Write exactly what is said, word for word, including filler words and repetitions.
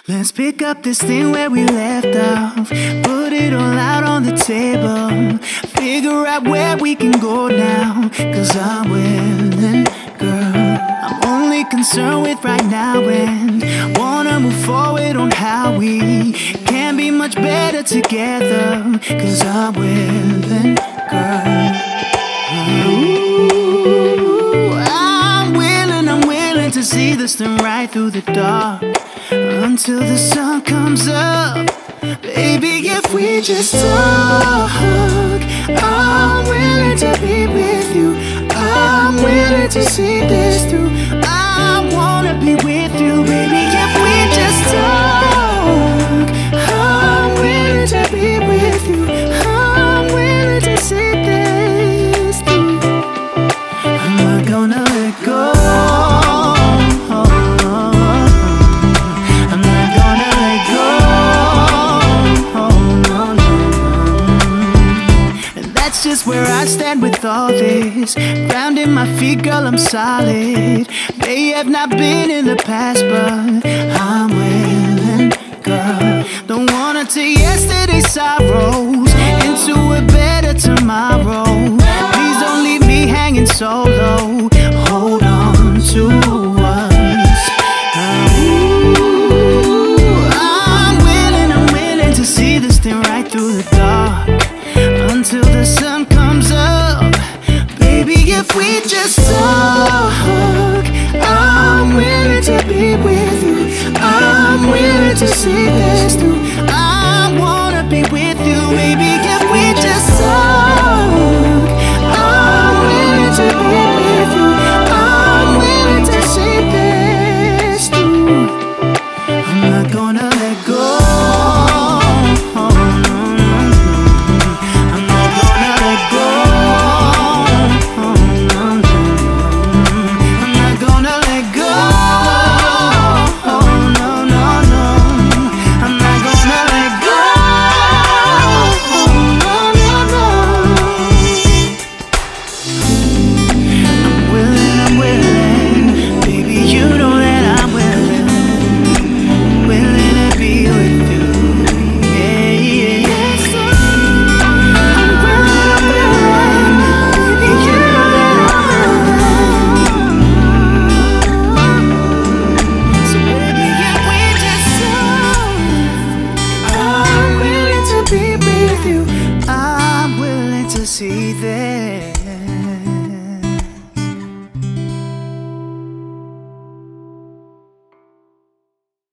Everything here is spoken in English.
Let's pick up this thing where we left off. Put it all out on the table. Figure out where we can go now. Cause I'm willing, girl. I'm only concerned with right now and wanna move forward on how we can be much better together. Cause I'm willing, girl. Ooh, I'm willing, I'm willing to see this thing right through the dark until the sun comes up. Baby, if we just talk, I'm willing to be with you. I'm willing to see this through. I wanna be with you, baby. If we just talk, I'm willing to be with you. I'm willing to see this through. I'm not gonna let go. Just where I stand with all this. Grounding my feet, girl, I'm solid. May have not been in the past, but